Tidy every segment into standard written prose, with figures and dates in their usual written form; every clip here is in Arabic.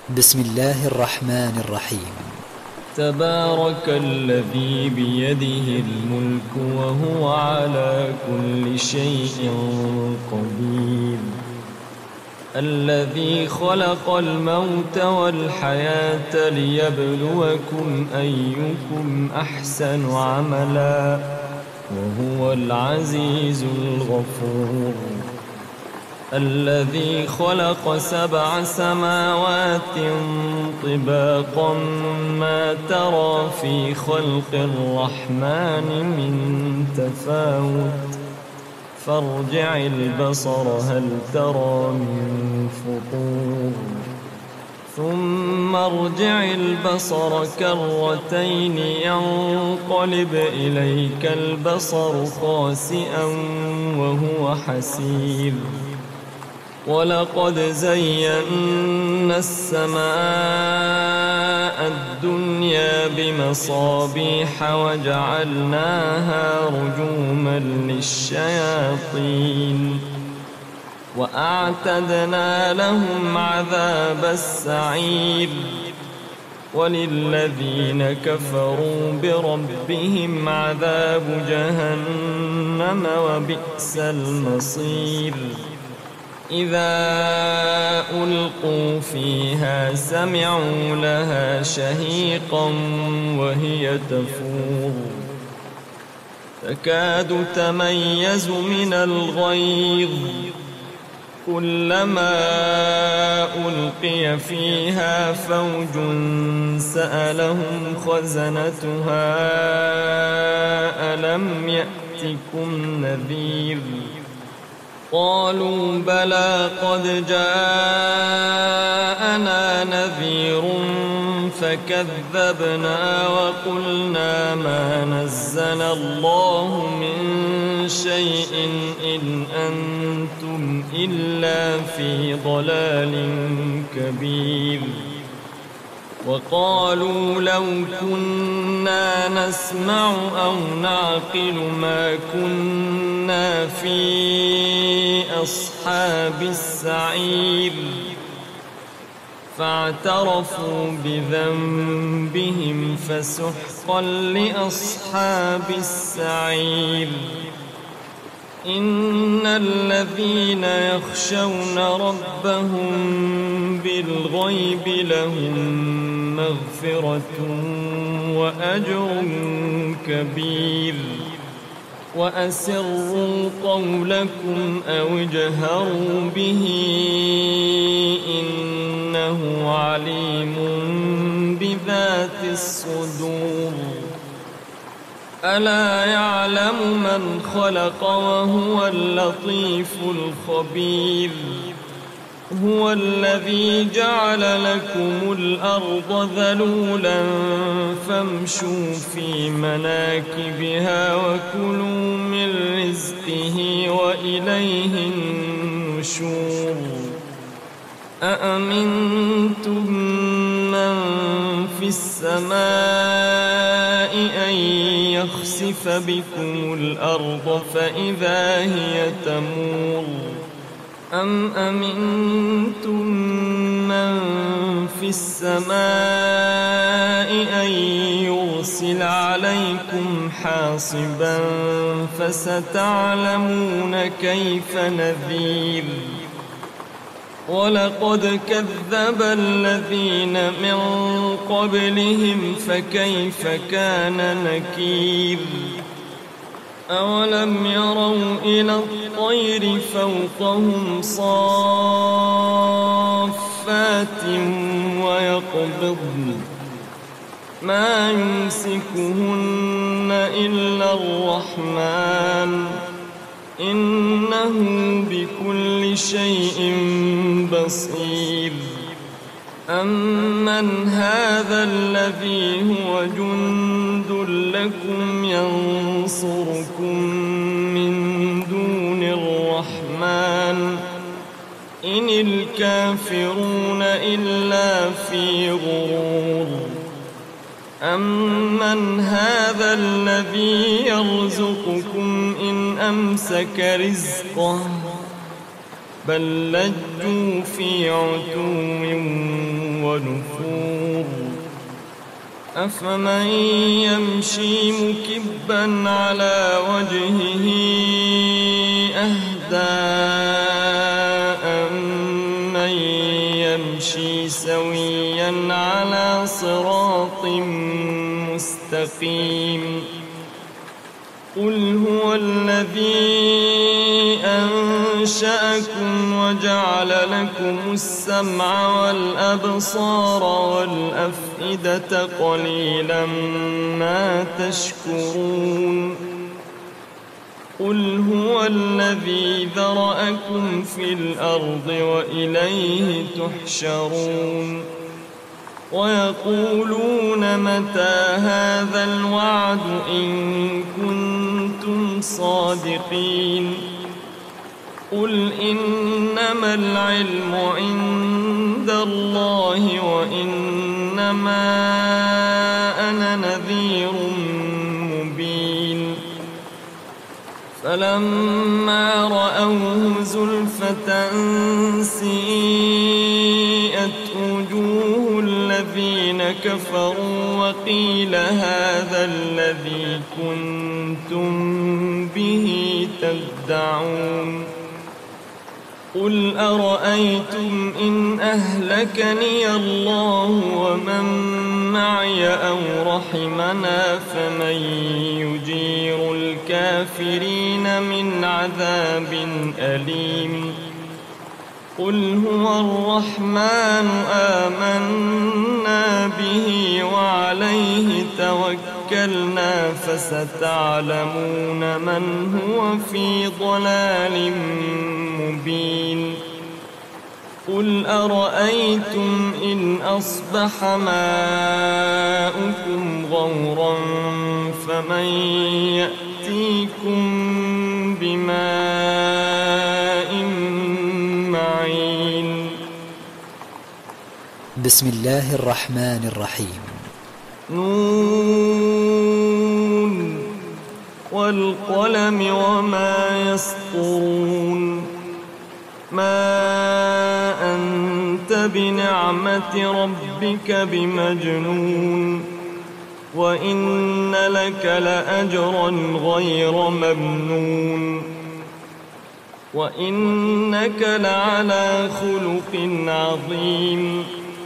بسم الله الرحمن الرحيم. تبارك الذي بيده الملك وهو على كل شيء قدير، الذي خلق الموت والحياة ليبلوكم أيكم أحسن عملا وهو العزيز الغفور، الذي خلق 7 سماوات طباقا ما ترى في خلق الرحمن من تفاوت فارجع البصر هل ترى من فطور ثم ارجع البصر كرتين ينقلب إليك البصر خاسئا وهو حسير، ولقد زينا السماء الدنيا بمصابيح وجعلناها رجوما للشياطين وأعتدنا لهم عذاب السعير، وللذين كفروا بربهم عذاب جهنم وبئس المصير، إذا ألقوا فيها سمعوا لها شهيقا وهي تفور تكاد تميز من الغيظ، كلما ألقي فيها فوج سألهم خزنتها ألم يأتكم نذير، قالوا بلى قد جاءنا نذير فكذبنا وقلنا ما نزل الله من شيء إن أنتم إلا في ضلال كبير، وقالوا لو كنا نسمع أو نعقل ما كنا في أصحاب السعير، فاعترفوا بذنبهم فسحقا لأصحاب السعير، إن الذين يخشون ربهم بالغيب لهم مغفرة وأجر كبير، وأسروا قولكم أو اجهروا به إنه عليم بذات الصدور، ألا يعلم من خلق وهو اللطيف الخبير، هو الذي جعل لكم الأرض ذلولا فامشوا في مناكبها وكلوا من رزقه وإليه النشور، أأمنتم من في السماء أن يخسف بكم الأرض فإذا هي تمور، أم أمنتم من في السماء أن يرسل عليكم حاصبا فستعلمون كيف نذير، ولقد كذب الذين من قبلهم فكيف كان نكير، أولم يروا إلى الطير فوقهم صافات ويقبضن ما يمسكهن إلا الرحمن إنه بكل شيء بصير، أمن هذا الذي هو جند لكم ينصركم من دون الرحمن إن الكافرون إلا في غرور، أمن هذا الذي يرزقكم إن أمسك رزقه بل لجوا في عتو ونفور أفمن يمشي مكبا على وجهه أهدى أمن يمشي سويا على صراط مستقيم قل هو الذي أنشأكم وجعل لكم السمع والأبصار والأفئدة قليلا ما تشكرون قل هو الذي ذرأكم في الأرض وإليه تحشرون ويقولون متى هذا الوعد إن كنتم صادقين قل إنما العلم عند الله وإنما أنا نذير مبين فلما رأوه زلفة سيئت وجوه الذين كفروا وقيل هذا الذي كنتم به تدعون قل أرأيتم إن أهلكني الله ومن معي أو رحمنا فمن يجير الكافرين من عذاب أليم قل هو الرحمن آمنا به وعليه توكلنا فستعلمون من هو في ضلال مبين قل أرأيتم إن أصبح ماؤكم غورا فمن يأتيكم بماء معين بسم الله الرحمن الرحيم نون والقلم وما يسطرون ما أنت بنعمة ربك بمجنون وإن لك لأجرا غير ممنون وإنك لعلى خلق عظيم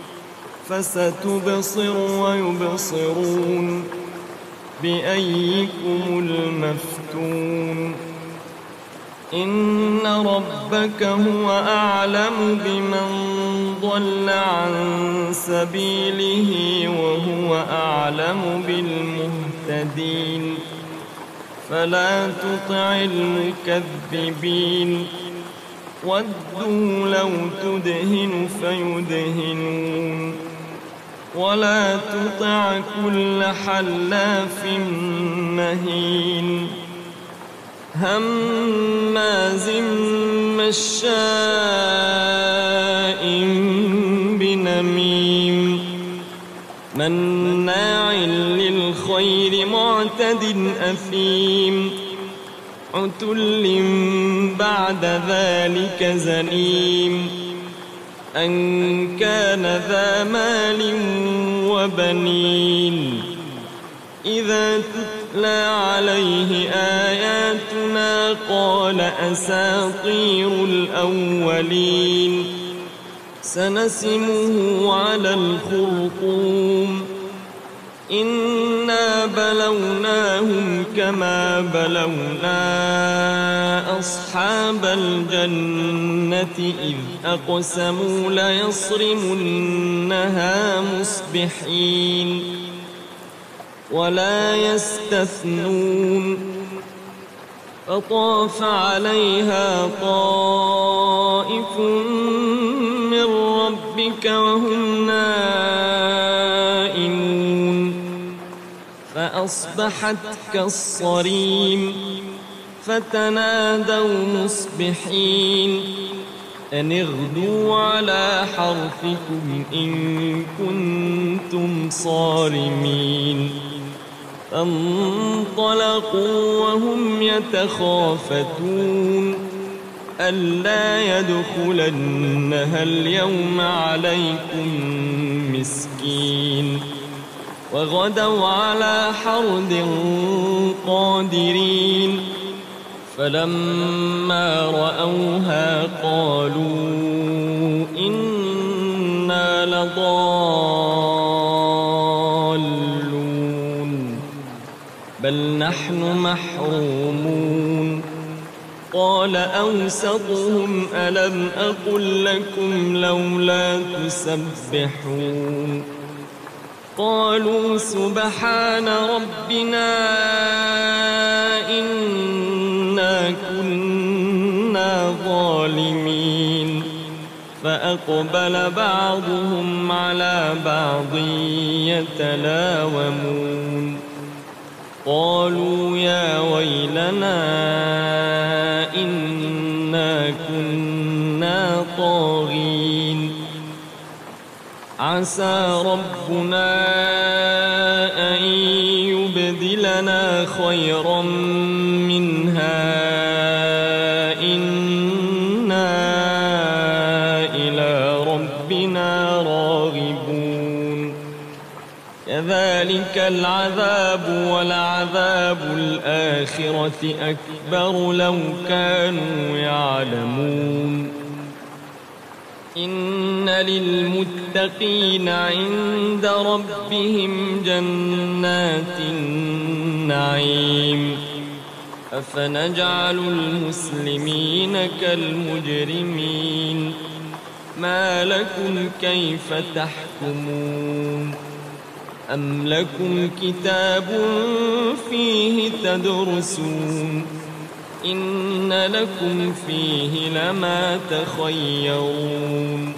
فستبصر ويبصرون بأيكم المفتون إن ربك هو أعلم بمن ضل عن سبيله وهو أعلم بالمهتدين فلا تطع المكذبين ودوا لو تدهن فيدهنون ولا تطع كل حلاف مهين هماز مشاء بنميم مناع للخير معتد أثيم عتل بعد ذلك زنيم أن كان ذا مال وبنين إذا تتلى عليه آياتنا قال أساطير الأولين سنسمه على الخرطوم إنا بلوناهم كما بلونا أصحاب الجنة إذ أقسموا ليصرمنها مصبحين ولا يستثنون فطاف عليها طائف من ربك وهم نائمون فأصبحت كالصريم فتنادوا مصبحين أن اغدوا على حرثكم إن كنتم صارمين فانطلقوا وهم يتخافتون ألا يدخلنها اليوم عليكم مسكين وغدوا على حرد قادرين فلما رأوها قالوا إنا لضالون بل نحن محرومون قال أوسطهم ألم أقل لكم لولا تسبحون قالوا سبحان ربنا إنا كنا ظالمين فأقبل بعضهم على بعض يتلاومون قالوا يا ويلنا إنا كنا طاغين عسى ربنا أن يبدلنا خيرا منها إنا إلى ربنا راغبون كذلك العذاب ولعذاب الآخرة أكبر لو كانوا يعلمون إن للمتقين عند ربهم جنات النعيم أفنجعل المسلمين كالمجرمين ما لكم كيف تحكمون أم لكم كتاب فيه تدرسون إن لكم فيه لما تخيرون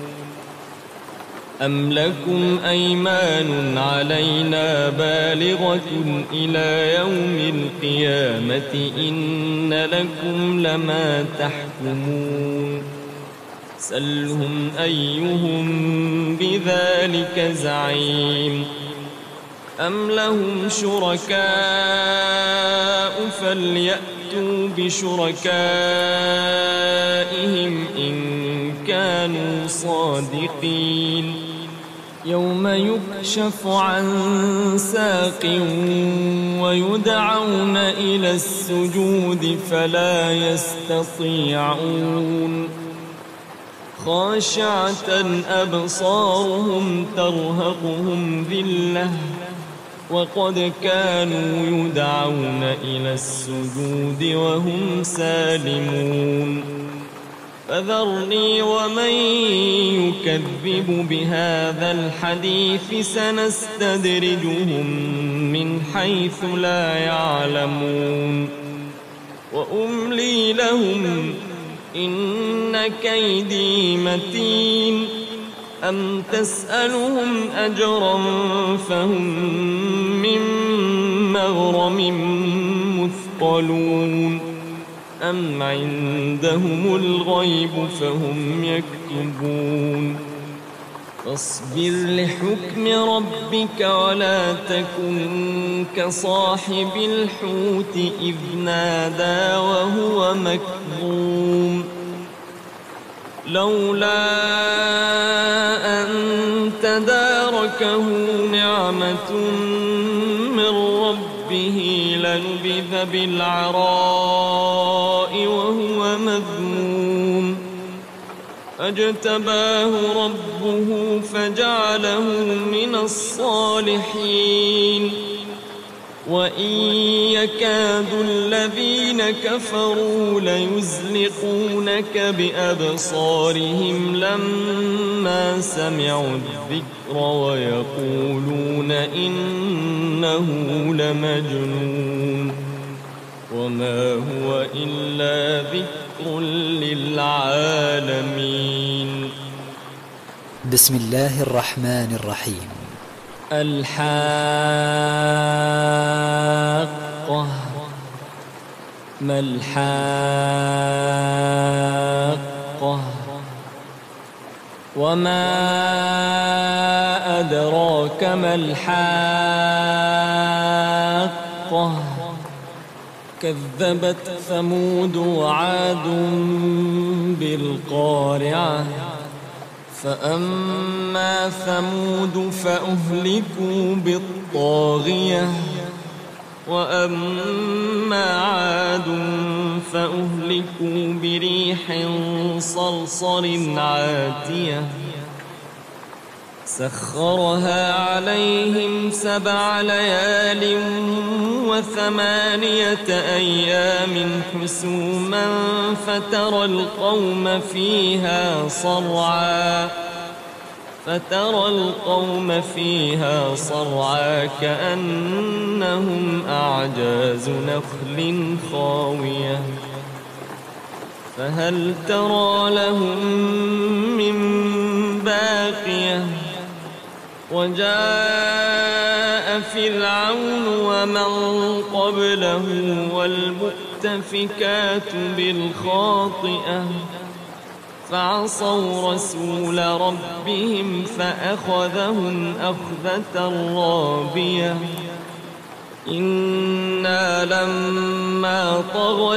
أم لكم أيمان علينا بالغة إلى يوم القيامة إن لكم لما تحكمون سلهم أيهم بذلك زعيم أم لهم شركاء فليأتوا بشركائهم إن كانوا صادقين يوم يكشف عن ساق ويدعون إلى السجود فلا يستطيعون خاشعة أبصارهم ترهقهم ذلة وقد كانوا يدعون إلى السجود وهم سالمون فذرني ومن يكذب بهذا الحديث سنستدرجهم من حيث لا يعلمون وأملي لهم إن كيدي متين أم تسألهم أجرا فهم من مغرم مثقلون أم عندهم الغيب فهم يكتبون فاصبر لحكم ربك ولا تكن كصاحب الحوت إذ نادى وهو مكظوم لولا أن تداركه نعمة من ربه لنبذ بالعراء وهو مذموم فاجتباه ربه فجعله من الصالحين وإن يكاد الذين كفروا ليزلقونك بأبصارهم لما سمعوا الذكر ويقولون إنه لمجنون وما هو إلا ذكر للعالمين بسم الله الرحمن الرحيم الحاقة ما الحاقة وما أدراك ما الحاقة كذبت ثمود وعاد بالقارعة فأما ثمود فأهلكوا بالطاغية وأما عاد فأهلكوا بريح صرصر عاتية سخرها عليهم 7 ليال و8 أيام حسوما فترى القوم فيها صرعى كأنهم أعجاز نخل خاوية فهل ترى لهم من باقية وجاء فرعون ومن قبله والمؤتفكات بالخاطئة فعصوا رسول ربهم فأخذهم أخذة رابية إنا لما طغى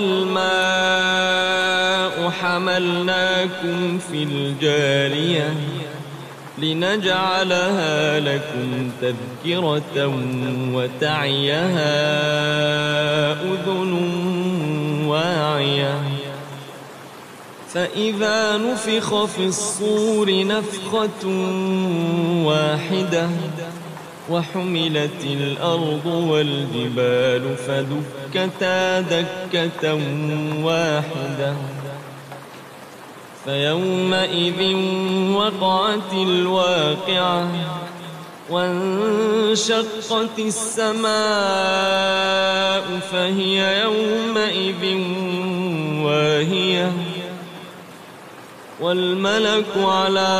الماء حملناكم في الجارية لنجعلها لكم تذكرة وتعيها أذن واعية فإذا نفخ في الصور نفخة واحدة وحملت الأرض والجبال فدكتا دكة واحدة فيومئذ وقعت الواقعة وانشقت السماء فهي يومئذ واهية والملك على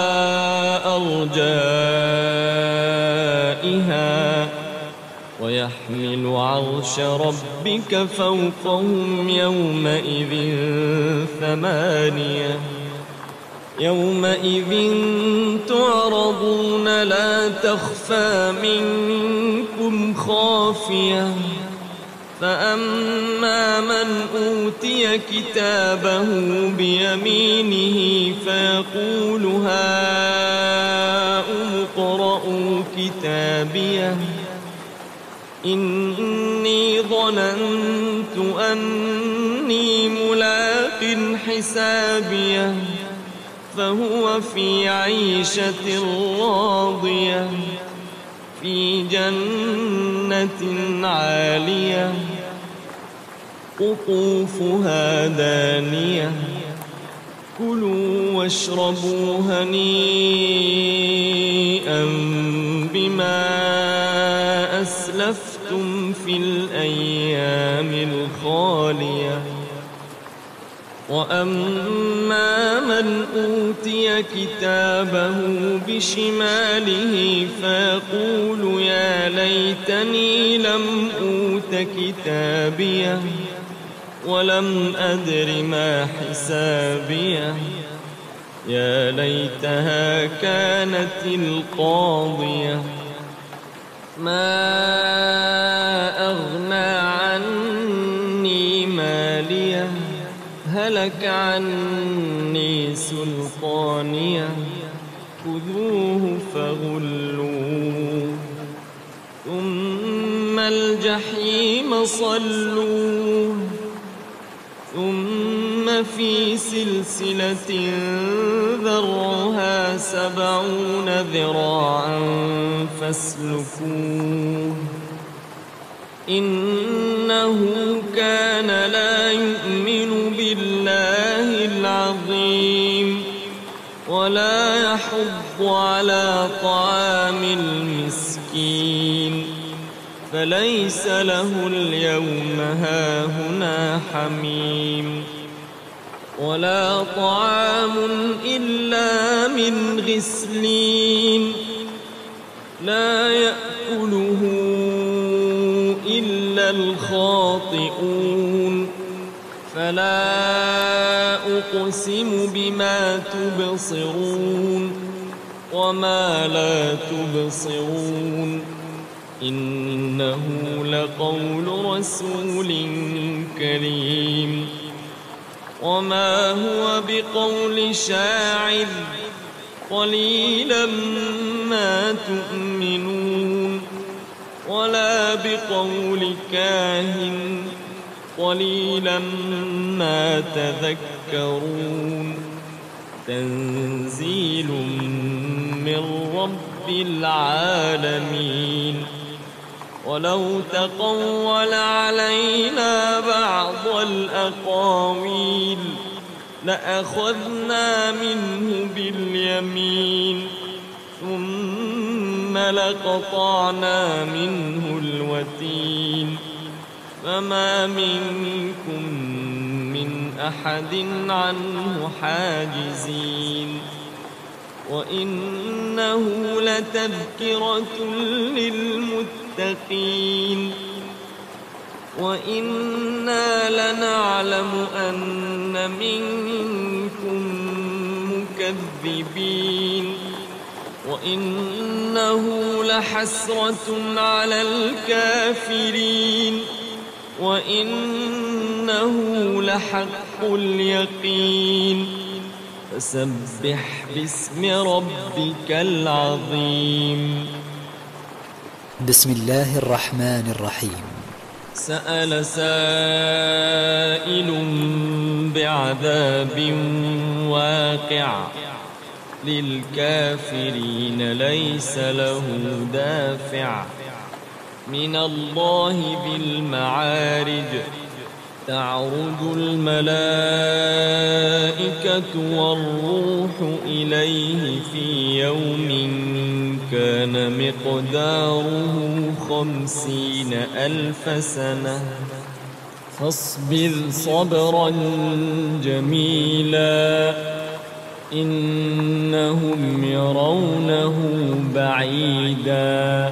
أرجائها ويحمل عرش ربك فوقهم يومئذ 8 يومئذ تعرضون لا تخفى منكم خافية فأما من أوتي كتابه بيمينه فيقول هاؤم اقرءوا كتابيه إني ظننت أني ملاق حسابيه فهو في عيشة راضية في جنة عالية قطوفها دانية كلوا واشربوا هنيئا بما أسلفتم في الأيام الخالية وأما من أوتي كتابه بشماله فيقول يا ليتني لم أوت كتابيه ولم أدر ما حسابيه يا ليتها كانت القاضية ما أغنى عني ماليه هلك عني سلطانيه خذوه فغلوه ثم الجحيم صلوه ثم في سلسلة ذرعها 70 ذراعا فاسلكوه إنه كان لا يؤمن بالله العظيم ولا يحض على طعام المسكين فليس له اليوم هاهنا حميم ولا طعام إلا من غسلين لا يأكله إلا الخاطئون فلا أقسم بما تبصرون وما لا تبصرون إنه لقول رسول كريم وما هو بقول شاعر قليلا ما تؤمنون ولا بقول كاهن قليلا ما تذكرون تنزيل من رب العالمين ولو تقول علينا بعض الأقاويل لأخذنا منه باليمين ثم لقطعنا منه الوتين فما منكم من أحد عنه حاجزين وإنه لتذكرة للمتقين وإنا لنعلم أن منكم مكذبين وإنه لحسرة على الكافرين وإنه لحق اليقين فسبح باسم ربك العظيم. بسم الله الرحمن الرحيم. سأل سائل بعذاب واقع للكافرين ليس له دافع من الله بالمعارج تعرج الملائكة والروح إليه في يوم كان مقداره 50,000 سنة فاصبر صبرا جميلا إنهم يرونه بعيدا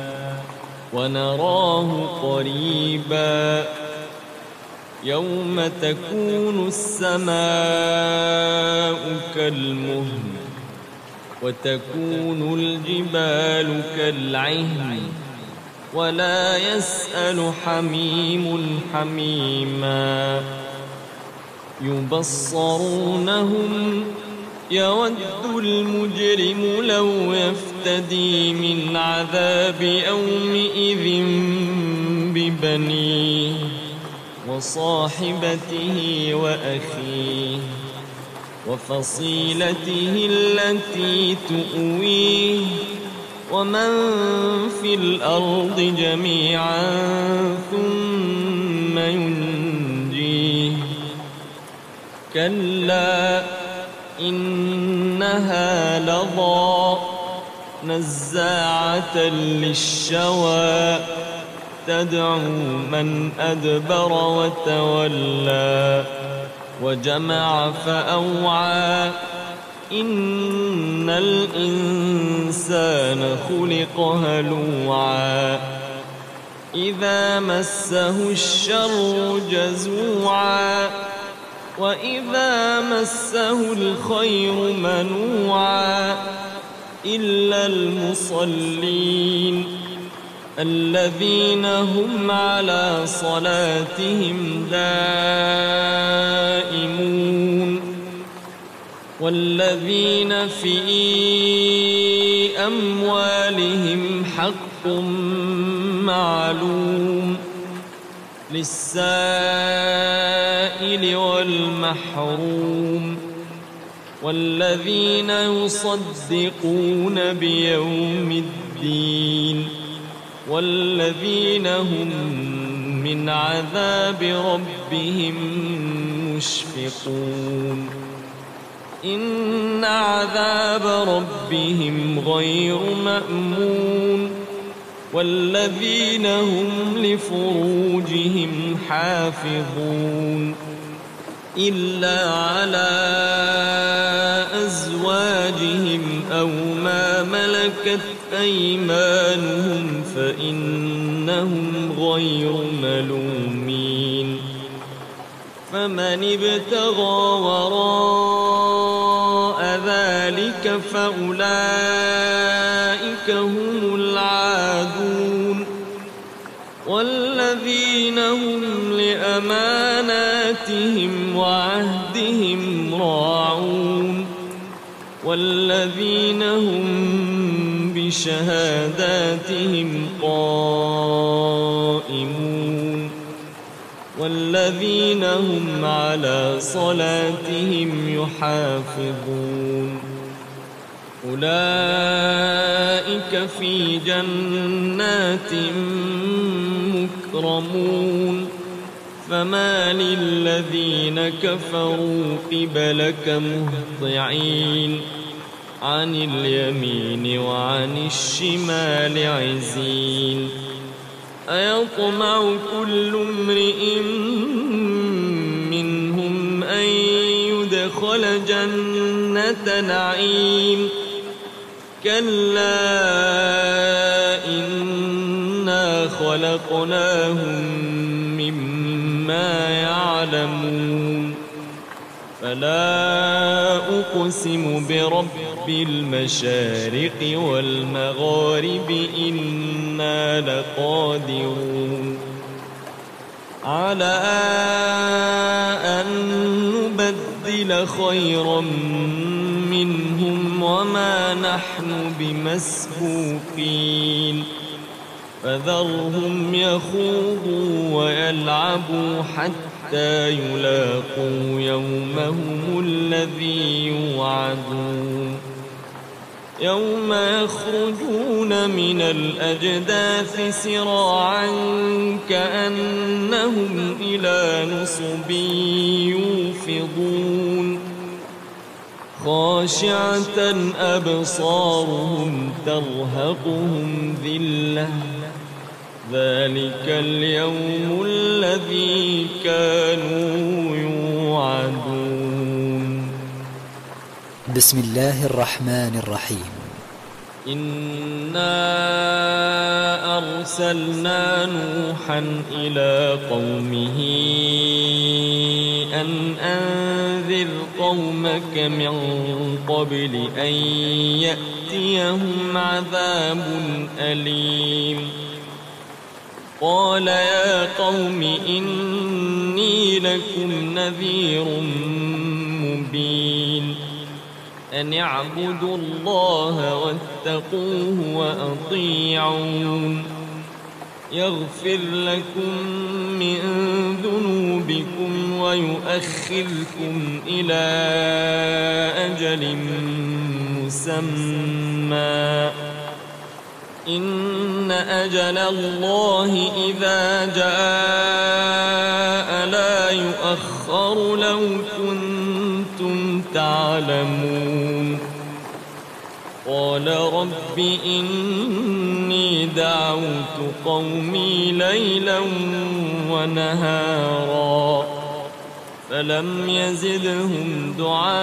ونراه قريبا يوم تكون السماء كالمهل وتكون الجبال كالعهن ولا يسأل حميم حميما يبصرونهم يود المجرم لو يفتدي من عذاب يومئذ ببنيه وصاحبته وأخيه وفصيلته التي تؤويه ومن في الأرض جميعا ثم ينجيه كلا إنها لظى نزاعة للشوى تدعو من أدبر وتولى وجمع فأوعى إن الإنسان خلق هلوعا إذا مسه الشر جزوعا وإذا مسه الخير منوعا إلا المصلين الذين هم على صلاتهم دائمون والذين في أموالهم حق معلوم للسائل والمحروم والذين يصدقون بيوم الدين والذين هم من عذاب ربهم مشفقون إن عذاب ربهم غير مأمون والذين هم لفروجهم حافظون إلا على أزواجهم أو ما ملكت أيمانهم فإنهم غير ملومين فمن ابتغى وراء ذلك فأولئك هم العادون والذين هم لأماناتهم وعهدهم راعون والذين هم بشهاداتهم قائمون والذين هم على صلاتهم يحافظون أولئك في جنات مكرمون فما للذين كفروا قبلك مهطعين عن اليمين وعن الشمال عزين أيطمع كل امرئ منهم أن يدخل جنة نعيم كلا إنا خلقناهم مما يعلمون فلا أقسم برب المشارق والمغارب إنا لقادرون على أن نبدل خيرا منهم وما نحن بمسبوقين فذرهم يخوضوا ويلعبوا حتى يلاقوا يومهم الذي يوعدون يوم يخرجون من الأجداث سراعا كأنهم إلى نصب يوفضون خاشعة أبصارهم ترهقهم ذلة ذلك اليوم الذي كانوا يوعدون بسم الله الرحمن الرحيم إنا أرسلنا نوحا إلى قومه أن أنذر قومك من قبل أن يأتيهم عذاب أليم قال يا قوم إني لكم نذير مبين أن اعبدوا الله واتقوه وأطيعون يغفر لكم من ذنوبكم ويؤخركم إلى أجل مسمى إن أجل الله إذا جاء لا يؤخر لو كنتم تعلمون قال رب إني دعوت قومي ليلا ونهارا فلم يزدهم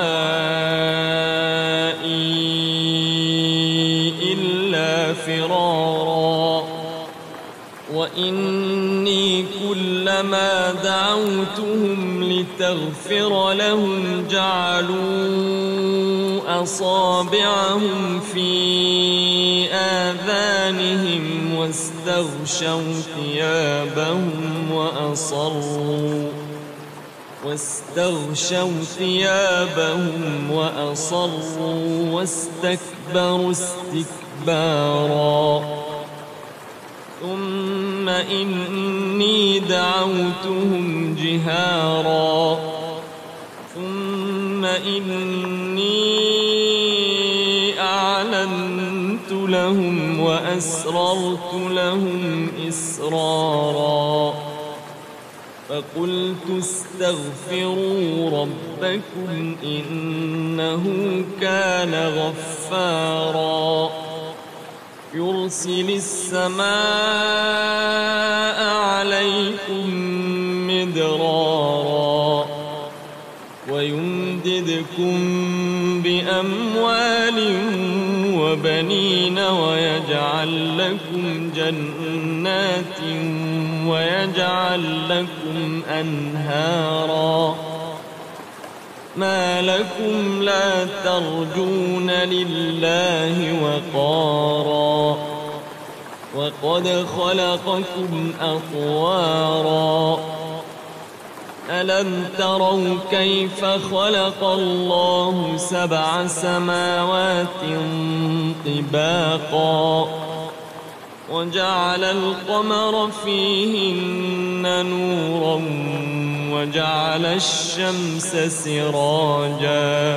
دعائي إلا فرارا وإني كلما دعوتهم لتغفر لهم جعلوا أصابعهم في آذانهم واستغشوا ثيابهم وأصروا واستكبروا استكبارا ثم إني دعوتهم جهارا ثم إني أعلنت لهم وأسررت لهم إسرارا فقلت استغفروا ربكم إنه كان غفارا يرسل السماء عليكم مدرارا ويمددكم بأموال وبنين ويجعل لكم جنات ويجعل لكم أنهارا ما لكم لا ترجون لله وقارا وقد خلقكم أطوارا ألم تروا كيف خلق الله 7 سماوات طباقا وجعل القمر فيهن نورا وجعل الشمس سراجا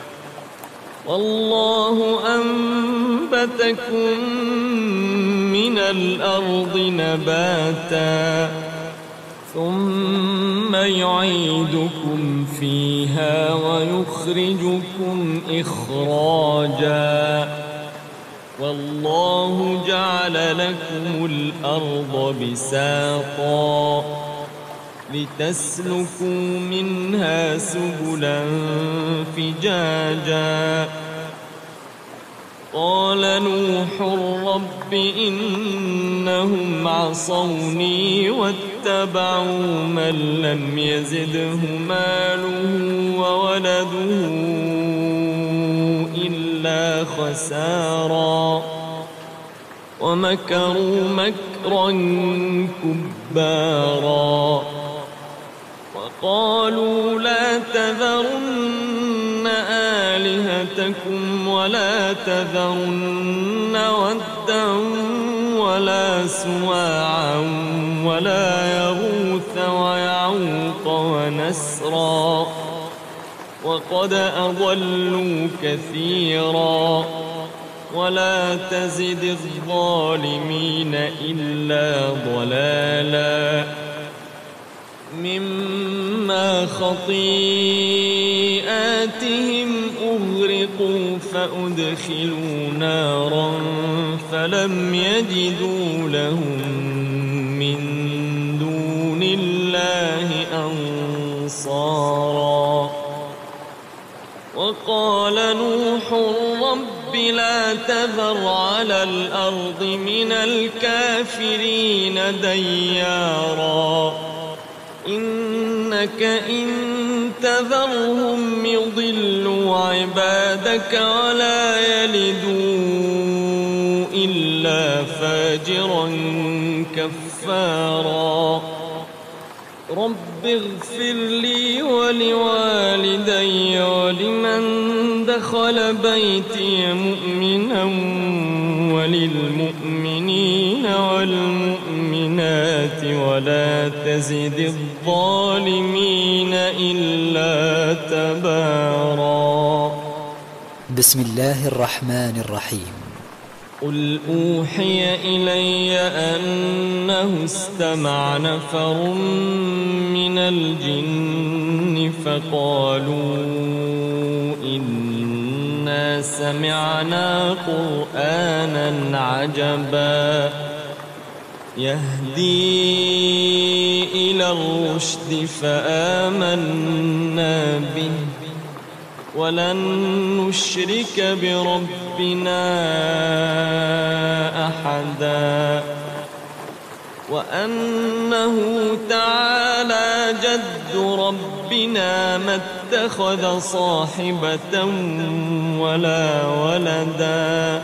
والله أنبتكم من الأرض نباتا ثم يعيدكم فيها ويخرجكم إخراجا والله جعل لكم الأرض بساطا لتسلكوا منها سبلا فجاجا قال نوح رب إنهم عصوني واتبعوا من لم يزده ماله وولده إلا خسارا ومكروا مكرا كبارا وقالوا لا تذرن آلهتكم ولا تذرن ودا ولا سواعا ولا يغوث ويعوق ونسرا وقد أضلوا كثيرا ولا تزد الظالمين إلا ضلالا مما خطيئاتهم أغرقوا فأدخلوا نارا فلم يجدوا لهم من دون الله أنصارا وقال نوح رب لا تذر على الأرض من الكافرين ديارا إنك إن تذرهم يضلوا عبادك ولا يلدوا إلا فاجرا كفارا رب اغفر لي ولوالدي ولمن دخل بيتي مؤمنا وللمؤمنين والمؤمنات ولا تزد الظالمين إلا تبارا بسم الله الرحمن الرحيم قل أوحي إلي أنه استمع نفر من الجن فقالوا إنا سمعنا قرآنا عجبا يهدي إلى الرشد فآمنا به ولن نشرك بربنا أحدا وأنه تعالى جد ربنا ما اتخذ صاحبة ولا ولدا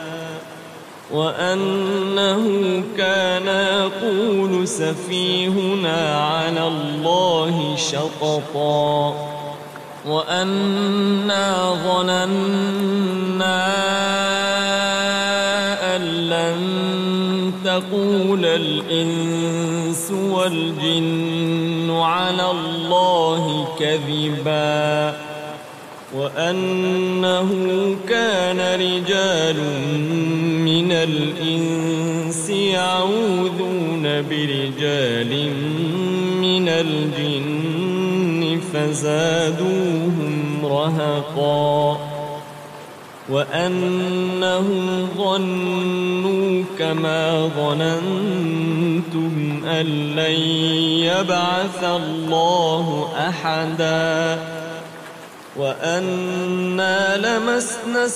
وأنه كان يقول سفيهنا على الله شططا وأنا ظننا أن لن تقول الإنس والجن على الله كذبا وأنه كان رجال من الإنس يعوذون برجال من الجن فزادوهم رهقا وأنهم ظنوا كما ظننتم أن لن يبعث الله أحدا وأنا لمسنا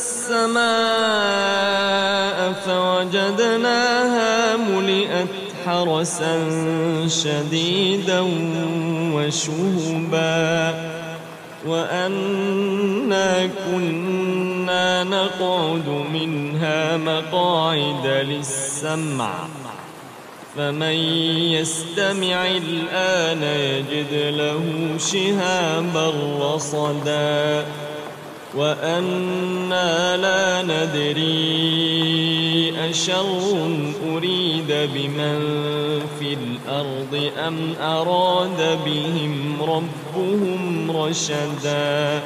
السماء فوجدناها ملئت حرسا شديدا وشهبا وأنا كنا كنا نقعد منها مقاعد للسمع فمن يستمع الآن يجد له شهابا رصدا وأنا لا ندري أشر أريد بمن في الأرض أم أراد بهم ربهم رشدا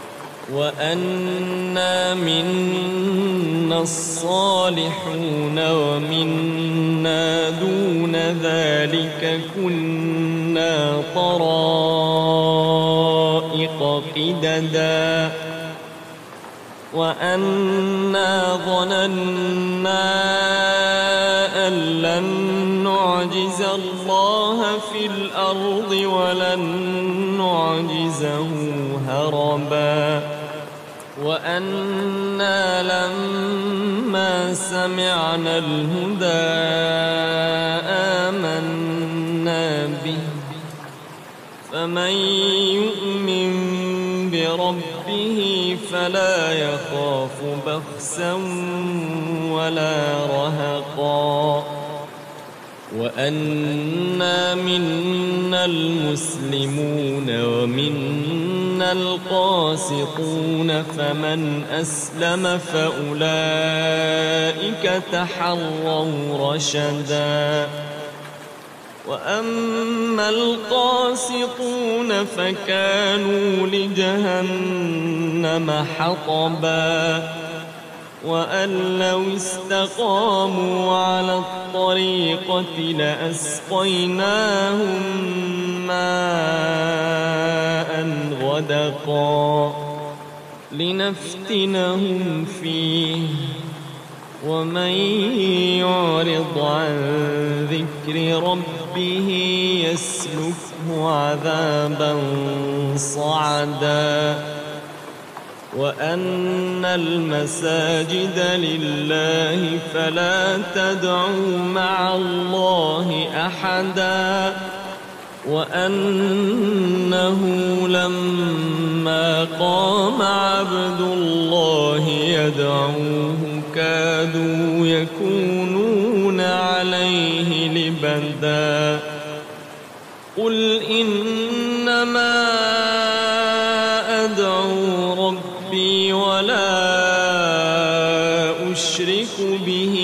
وأنا منا الصالحون ومنا دون ذلك كنا طرائق قددا وأنا ظننا أن لن نعجز الله في الأرض ولن نعجزه هربا وأنا لما سمعنا الهدى آمنا به فمن يؤمن بربه فلا يخاف بخسا ولا رهقا وأنا منا المسلمون ومنا القاسطون فمن أسلم فأولئك تحروا رشدا وأما القاسطون فكانوا لجهنم حطبا وأن لو استقاموا على الطريقة لأسقيناهم ماء غدقا لنفتنهم فيه ومن يعرض عن ذكر ربه يسلكه عذابا صعدا وأن المساجد لله فلا تدعوا مع الله أحدا وأنه لما قام عبد الله يدعوه كادوا يكونون عليه لبدا قل إنما أدعو ربي ولا أشرك به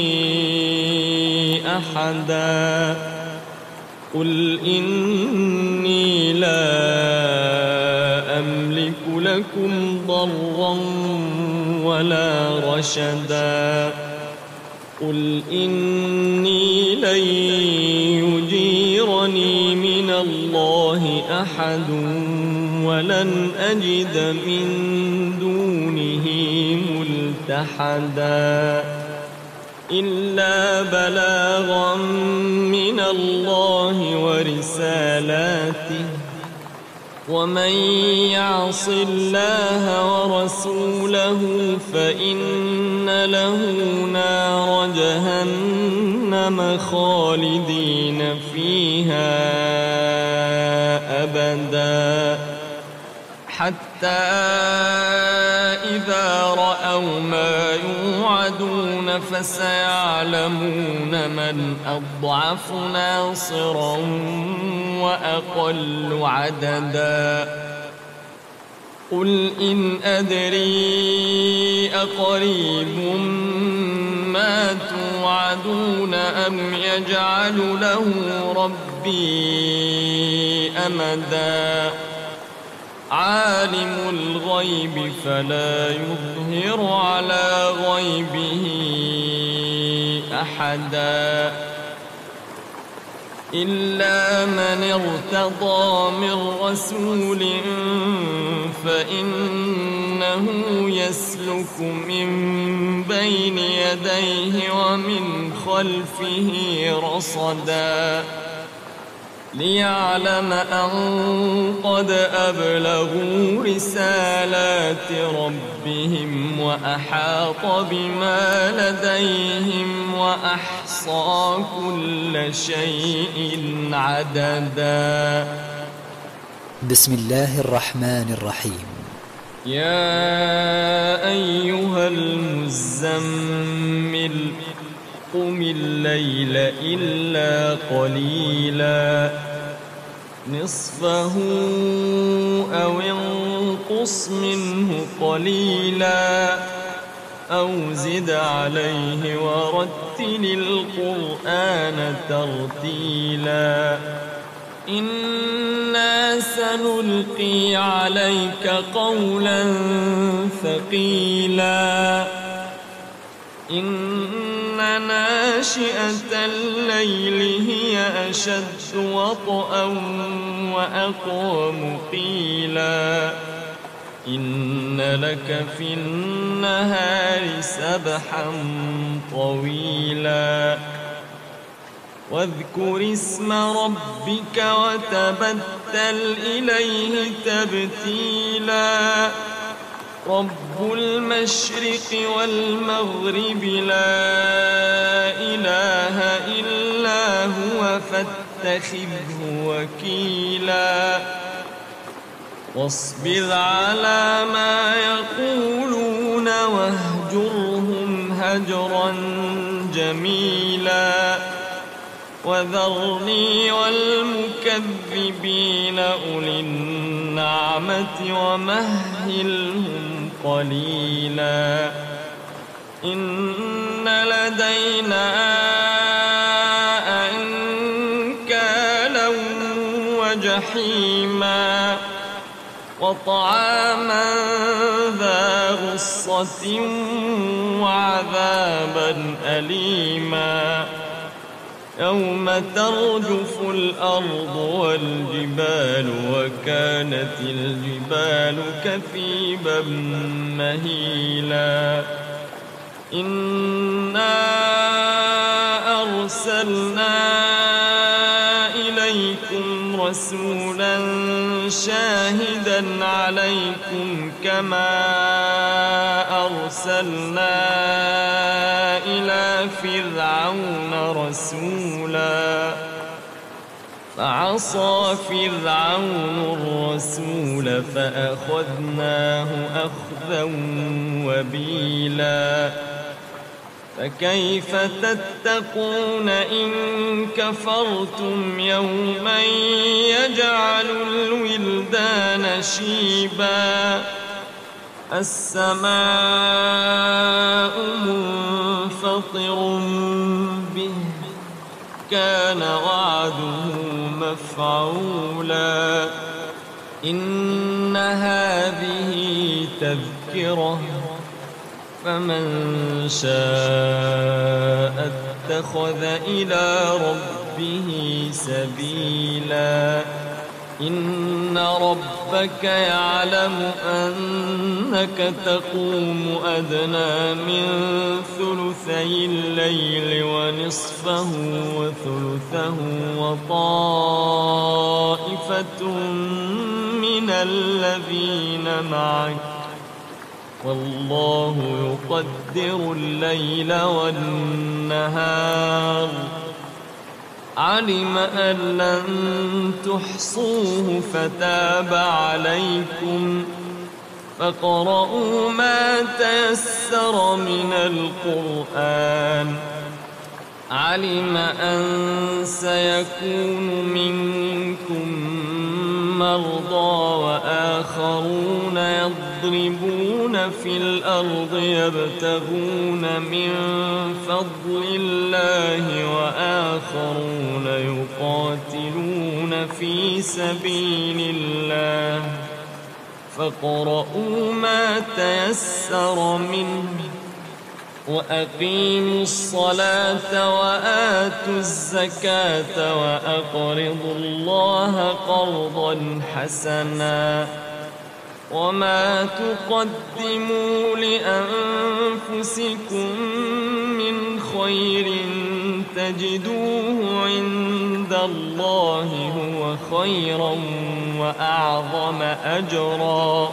أحدا قل إني لا أملك لكم ضرا ولا رشدا قل إني لن يجيرني من الله أحد ولن أجد من دونه ملتحدا إلا بلاغا من الله ورسالاته ومن يعص الله ورسوله فإن له نار جهنم خالدين فيها أبدا حتى إذا رأوا ما يوعدون فسيعلمون من أضعف ناصرا وأقل عددا قل إن أدري أقريب ما توعدون أم يجعل له ربي أمدا عالم الغيب فلا يظهر على غيبه أحدا إلا من ارتضى من رسول فإنه يسلك من بين يديه ومن خلفه رصدا ليعلم أن قد أبلغوا رسالات ربهم وأحاط بما لديهم وأحصى كل شيء عددا بسم الله الرحمن الرحيم يا أيها المزمل قم الليل إلا قليلا نصفه أو انقص منه قليلا أو زد عليه ورتل القرآن ترتيلا إنا سنلقي عليك قولا ثقيلا إن ناشئة الليل هي أشد وطئا وأقوم قيلا إن لك في النهار سبحا طويلا واذكر اسم ربك وتبتل إليه تبتيلا رب المشرق والمغرب لا إله إلا هو فاتخذه وكيلا واصبر على ما يقولون واهجرهم هجرا جميلا وذرني والمكذبين أولي النعمة ومهلهم قليلا إن لدينا أنكالا وجحيما وطعاما ذا غصة وعذابا أليما يوم ترجف الأرض والجبال وكانت الجبال كثيبا مهيلا إنا أرسلنا إليكم رسولا شاهدا عليكم كما أرسلنا إلى فرعون رسولا فعصى فرعون الرسول فأخذناه أخذا وبيلا فكيف تتقون إن كفرتم يوما يجعل الولدان شيبا السماء منفطر به كان وعده مفعولا إن هذه تذكرة فمن شاء اتخذ إلى ربه سبيلا إن ربك يعلم أنك تقوم أدنى من ثلثي الليل ونصفه وثلثه وطائفة من الذين معك والله يقدر الليل والنهار علم أن لن تحصوه فتاب عليكم فاقرؤوا ما تيسر من القرآن علم أن سيكون منكم مرضى وآخرون يضربون في الأرض يبتغون من فضل الله وآخرون يقاتلون في سبيل الله فاقرؤوا ما تيسر منه وأقيموا الصلاة وآتوا الزكاة وأقرضوا الله قرضا حسنا وما تقدموا لأنفسكم من خير تجدوه عند الله هو خيرا وأعظم أجرا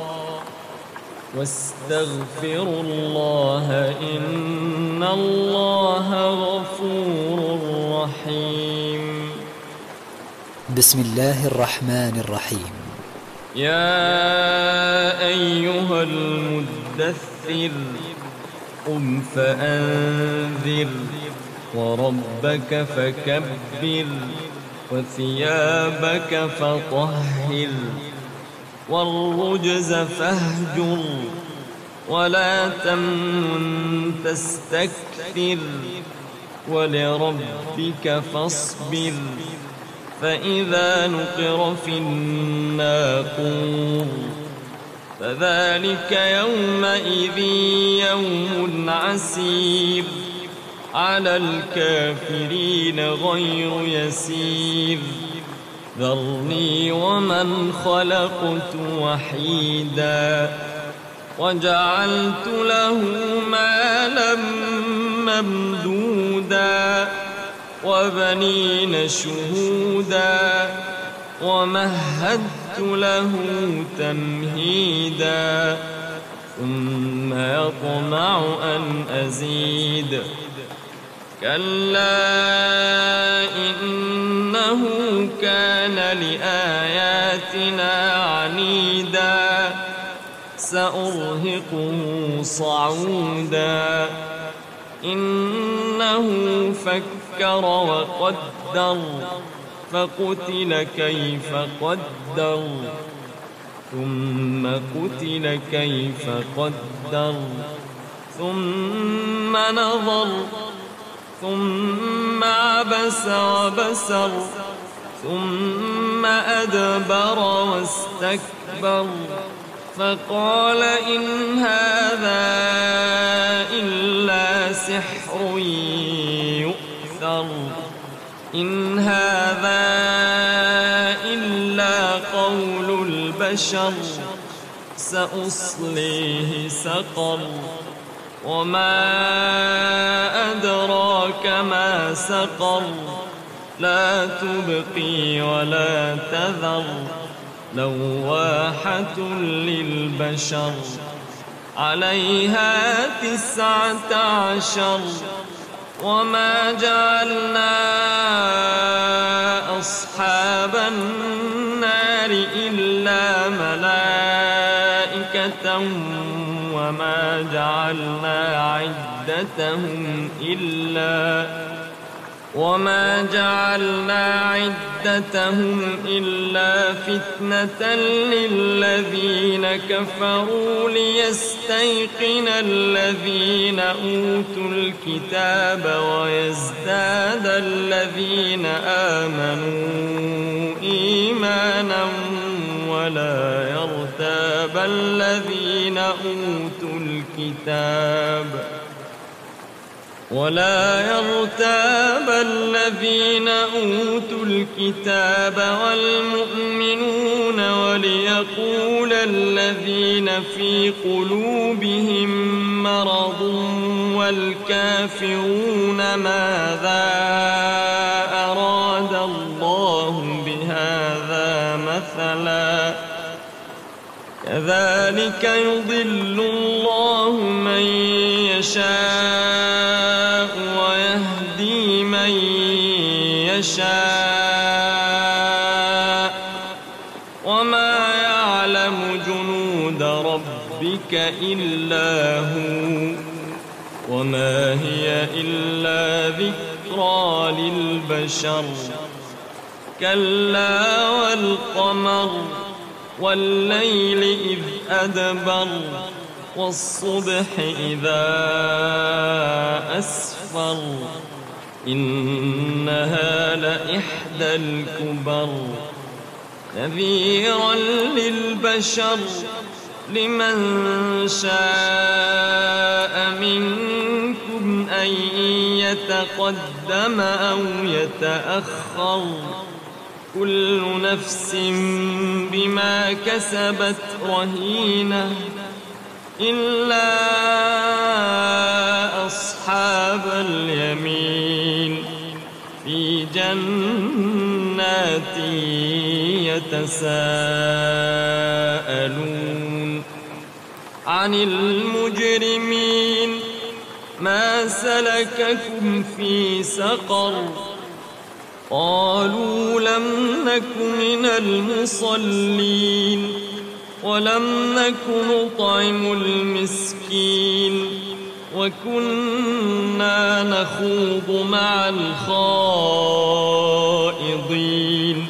واستغفروا الله إن الله غفور رحيم بسم الله الرحمن الرحيم يا أيها المدثر قم فأنذر وربك فكبر وثيابك فطهر والرجز فاهجر ولا تمنن تستكثر ولربك فاصبر فإذا نقر في الناقور فذلك يومئذ يوم عسير على الكافرين غير يسير ذرني ومن خلقت وحيدا وجعلت له مالا ممدودا وبنين شهودا ومهدت له تمهيدا ثم يطمع أن أزيد كلا إنه كان لآياتنا عنيدا سأرهقه صعودا إنه فكر وقدر فقتل كيف قدر ثم قتل كيف قدر ثم نظر ثم عبس وبسر ثم أدبر واستكبر فقال إن هذا إلا سحر يؤثر إن هذا إلا قول البشر سأصليه سقر وما أدراك ما سقر لا تبقي ولا تذر لواحة للبشر عليها 19 وما جعلنا أصحاب النار إلا ملائكة وما جعلنا عدتهم إلا فتنة للذين كفروا ليستيقن الذين أوتوا الكتاب ويزداد الذين آمنوا إيمانا ولا يرتاب الذين أوتوا الكتاب والمؤمنون وليقول الذين في قلوبهم مرض والكافرون ماذا أراد الله بهذا مثلا كذلك يضل الله من يشاء ويهدي من يشاء وما يعلم جنود ربك إلا هو وما هي إلا ذكرى للبشر كلا والقمر والليل إذ أدبر والصبح إذا أسفر إنها لإحدى الكبر نذيرا للبشر لمن شاء منكم أن يتقدم أو يتأخر كل نفس بما كسبت رهينة إلا أصحاب اليمين في جنات يتساءلون عن المجرمين ما سلككم في سقر قالوا لم نك من المصلين ولم نك نطعم المسكين وكنا نخوض مع الخائضين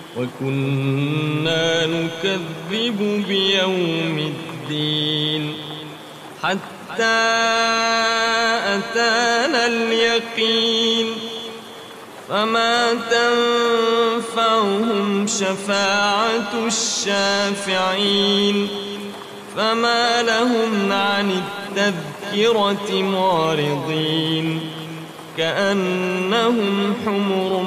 وكنا نكذب بيوم الدين حتى أتانا اليقين فما تنفعهم شفاعة الشافعين فما لهم عن التذكرة معرضين كأنهم حمر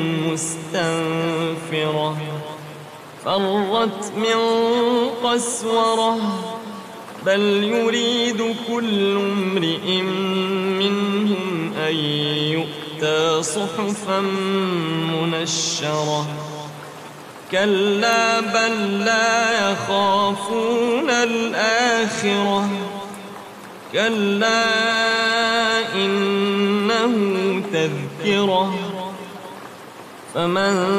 مستنفرة فرت من قسورة بل يريد كل امرئ منهم أن يؤتى صحفا منشرة كلا بل لا يخافون الآخرة كلا إنه تذكرة فمن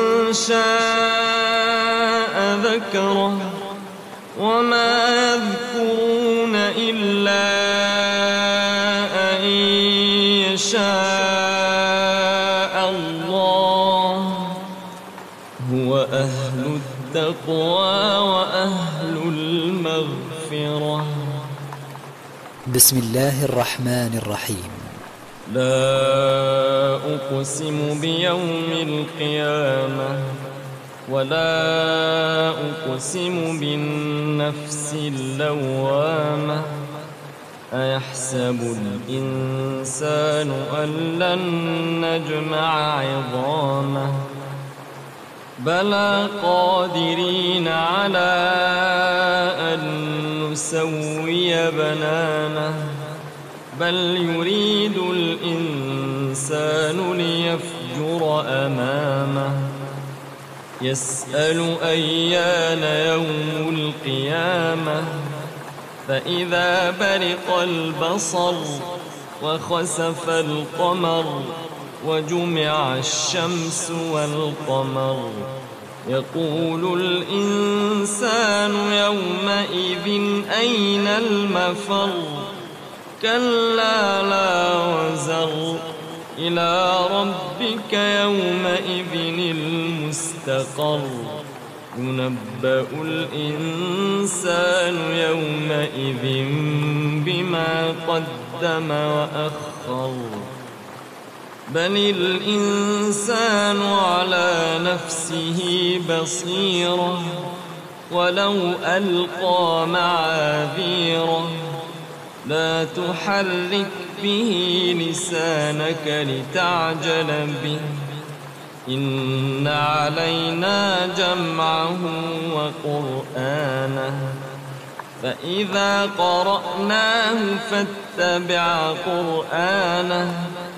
شاء ذكره وما يذكرون إلا أن يشاء الله هو أهل التقوى وأهل المغفرة. بسم الله الرحمن الرحيم. لا أقسم بيوم القيامة ولا أقسم بالنفس اللوامة أيحسب الإنسان أن لن نجمع عظامه بلى قادرين على أن نسوي بنانه بل يريد الإنسان ليفجر أمامه يسأل أيان يوم القيامة فإذا برق البصر وخسف القمر وجمع الشمس والقمر يقول الإنسان يومئذ أين المفر كلا لا وزر إلى ربك يومئذ المستقر ينبأ الإنسان يومئذ بما قدم وأخر بل الإنسان على نفسه بصيرة ولو ألقى معاذيره لا تحرك به لسانك لتعجل به إن علينا جمعه وقرآنه فإذا قرأناه فاتبع قرآنه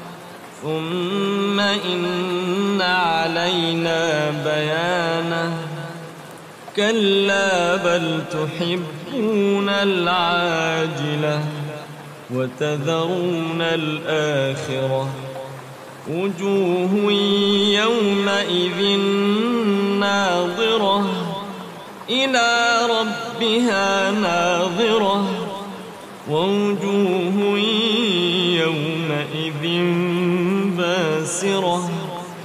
ثم إن علينا بيانه كلا بل تحبون العاجلة وتذرون الآخرة وجوه يومئذ ناظرة إلى ربها ناظرة ووجوه يومئذ باسرة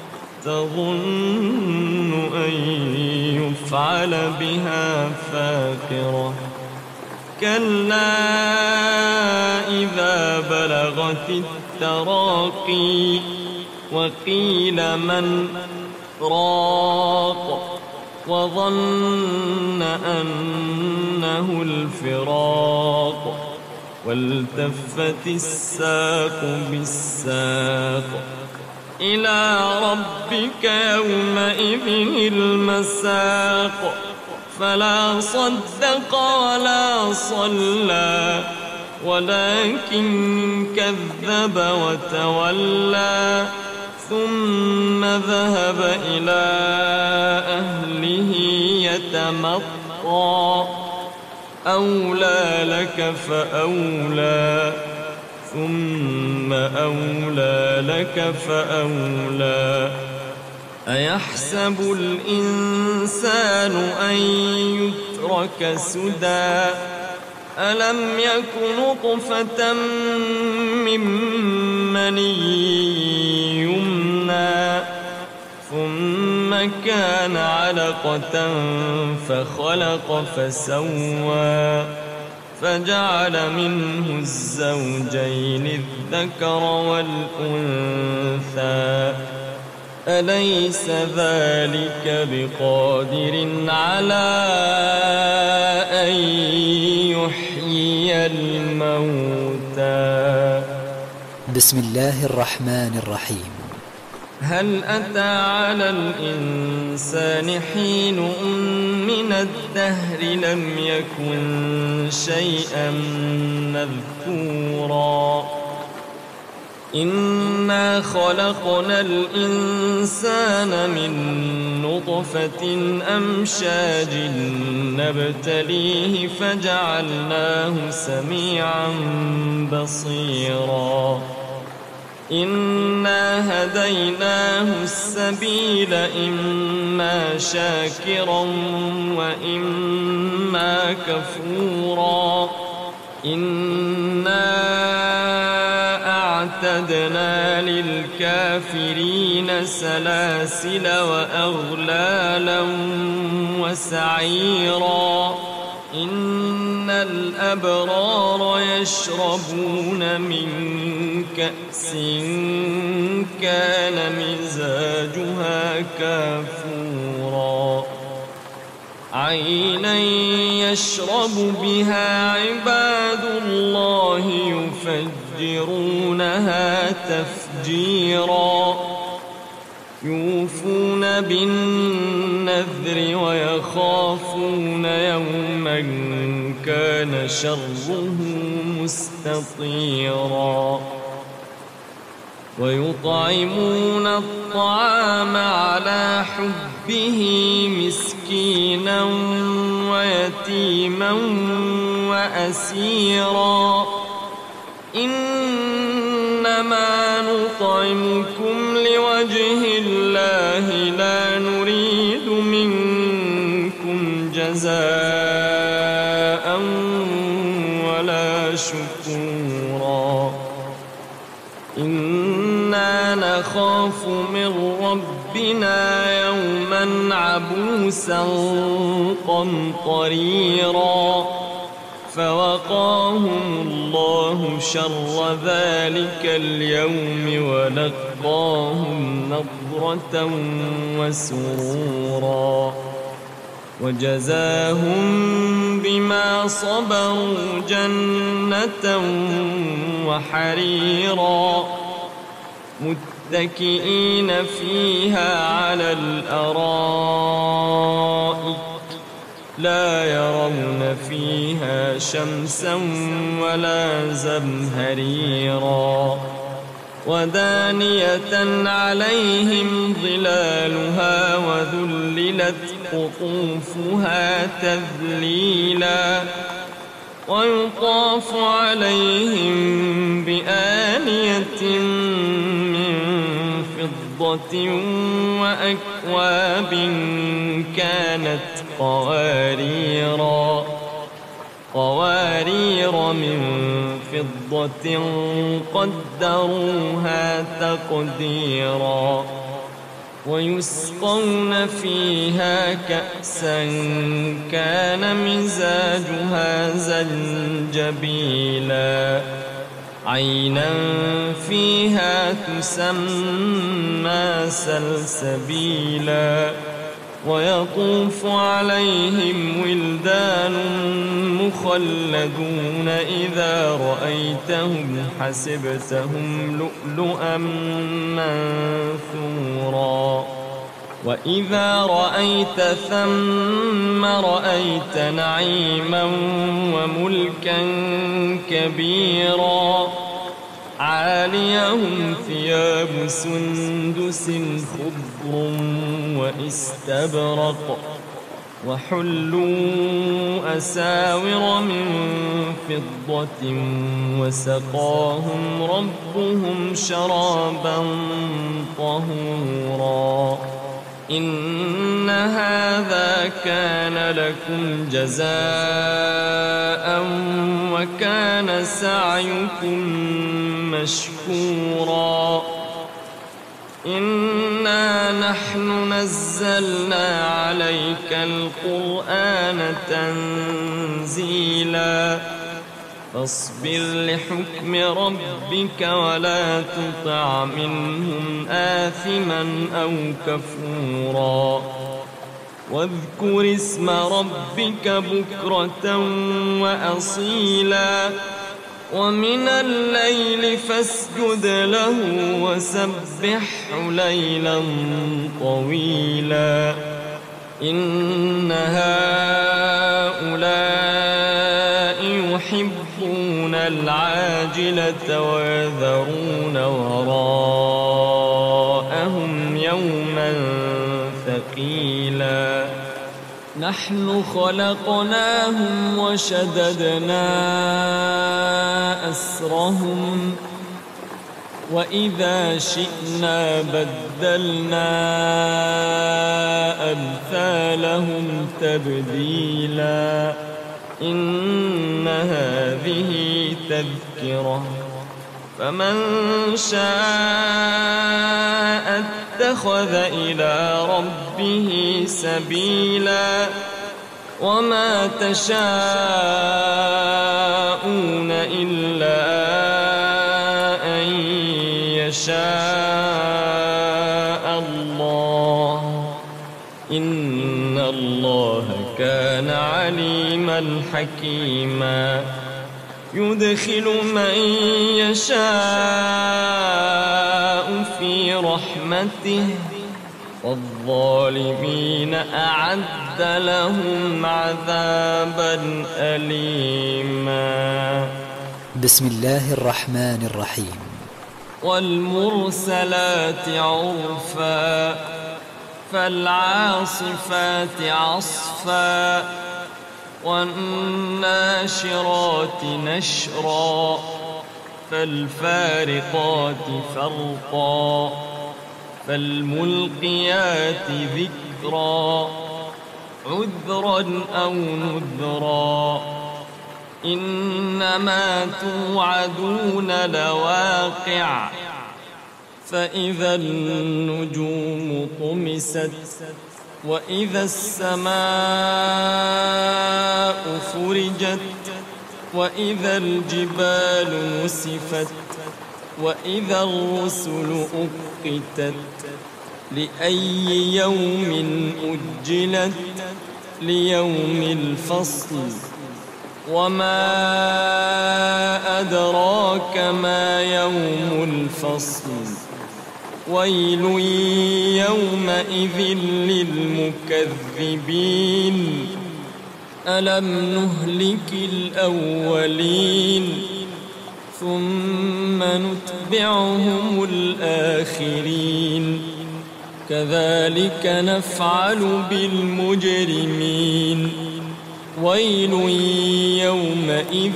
تظن أن يفعل بها فاقرة كلا إذا بلغت التراقي وقيل من راق وظن أنه الفراق والتفت الساق بالساق إلى ربك يومئذ المساق فلا صدق ولا صلى ولكن كذب وتولى ثم ذهب إلى أهله يتمطى أولى لك فأولى ثم أولى لك فأولى أيحسب الإنسان أن يترك سدى ألم يك نطفة من مني يمنى ثم كان علقة فخلق فسوى فجعل منه الزوجين الذكر والأنثى أليس ذلك بقادر على أن يحيي الموتى؟ بسم الله الرحمن الرحيم. هل أتى على الإنسان حين من الدهر لم يكن شيئا مذكورا إنا خلقنا الإنسان من نطفة أمشاج نبتليه فجعلناه سميعا بصيرا إنا هديناه السبيل إما شاكرا وإما كفورا إنا أعتدنا للكافرين سلاسل وأغلالا وسعيرا إن الأبرار يشربون من كأس كان مزاجها كافورا عينا يشرب بها عباد الله يفجرونها تفجيرا يوفون بالنذر ويخافون يوما كان شره مستطيرا ويطعمون الطعام على حبه مسكينا ويتيما وأسيرا إنما نطعمكم لوجه الله لا نريد منكم جزاء ولا شكورا إنا نخاف من ربنا يوما عبوسا قمطريرا فوقاهم الله شر ذلك اليوم ولقاهم نضرة وسرورا وجزاهم بما صبروا جنة وحريرا متكئين فيها على الأرائك لا يرون فيها شمسا ولا زمهريرا ودانية عليهم ظلالها وذللت قطوفها تذليلا ويطاف عليهم بآنية من فضة وأكواب كانت قوارير من فضة قدروها تقديرا ويسقون فيها كأسا كان مزاجها زنجبيلا عينا فيها تسمى سلسبيلا ويطوف عليهم ولدان مخلدون إذا رأيتهم حسبتهم لؤلؤا منثورا وإذا رأيت ثم رأيت نعيما وملكا كبيرا عاليهم ثياب سندس خضر واستبرق وحلوا أساور من فضة وسقاهم ربهم شرابا طهورا إن هذا كان لكم جزاء وكان سعيكم مشكورا إنا نحن نزلنا عليك القرآن تنزيلا فاصبر لحكم ربك ولا تطع منهم آثما أو كفورا واذكر اسم ربك بكرة وأصيلا ومن الليل فاسجد له وسبحه ليلا طويلا إن هؤلاء يحبون العاجلة ويذرون وراءهم يوما ثقيلا نحن خلقناهم وشددنا أسرهم وإذا شئنا بدلنا أمثالهم تبديلا إن هذه تذكرة فمن شاء اتخذ إلى ربه سبيلا وما تشاءون إلا أن يشاء الله إن الله كان عليما حكيما يدخل من يشاء في رحمته والظالمين أعد لهم عذابا أليما بسم الله الرحمن الرحيم والمرسلات عرفا فالعاصفات عصفا والناشرات نشرا فالفارقات فرقا فالملقيات ذكرا عذرا أو نذرا إنما توعدون لواقع فإذا النجوم طمست وإذا السماء فرجت وإذا الجبال نسفت وإذا الرسل أقتت لأي يوم أجلت ليوم الفصل وما أدراك ما يوم الفصل ويل يومئذ للمكذبين ألم نهلك الأولين ثم نتبعهم الآخرين كذلك نفعل بالمجرمين ويل يومئذ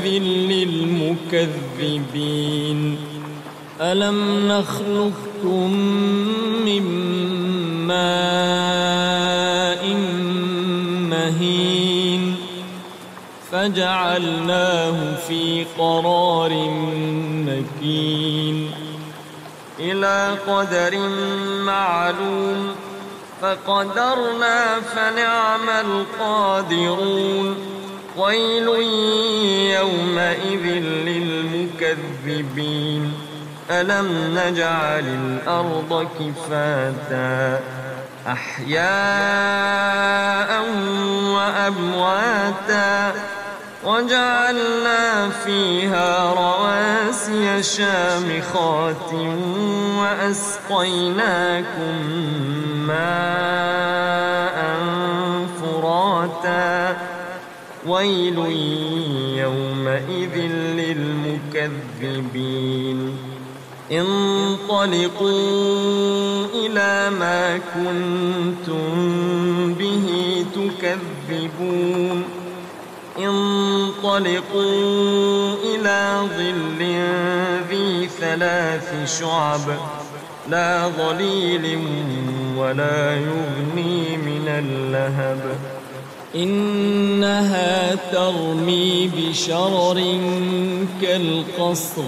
للمكذبين ألم نخلقكم من ماء مهين فجعلناه في قرار مكين إلى قدر معلوم فقدرنا فنعم القادرون ويل يومئذ للمكذبين ألم نجعل الأرض كفاتا أحياء وأمواتا وجعلنا فيها رواسي شامخات وأسقيناكم ماء فراتا ويل يومئذ للمكذبين انطلقوا إلى ما كنتم به تكذبون انطلقوا إلى ظل ذي 3 شعب لا ظليل ولا يغني من اللهب إنها ترمي بشرر كالقصر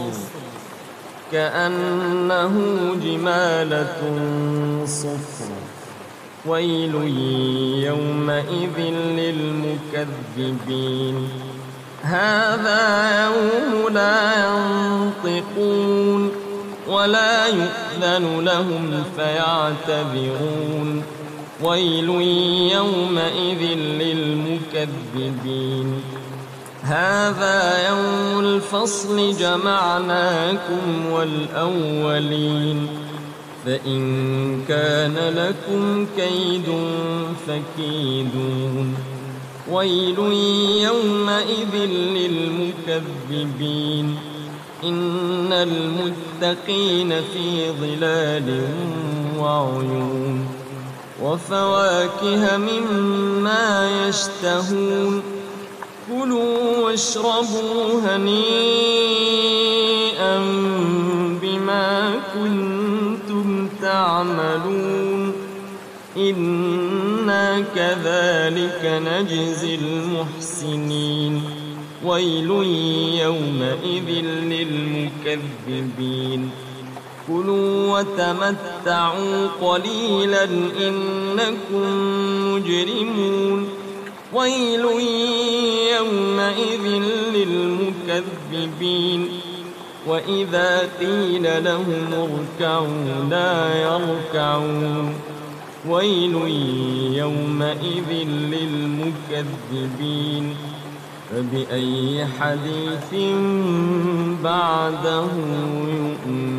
كأنه جمالة صفر ويل يومئذ للمكذبين هذا يوم لا ينطقون ولا يؤذن لهم فيعتذرون ويل يومئذ للمكذبين هذا يوم الفصل جمعناكم والأولين فإن كان لكم كيد فكيدون ويل يومئذ للمكذبين إن المتقين في ظلال وعيون وفواكه مما يشتهون كلوا واشربوا هنيئا بما كنتم تعملون إنا كذلك نجزي المحسنين ويل يومئذ للمكذبين كلوا وتمتعوا قليلا إنكم مجرمون ويل يومئذ للمكذبين وإذا قيل لهم اركعوا لا يركعون ويل يومئذ للمكذبين فبأي حديث بعده يؤمنون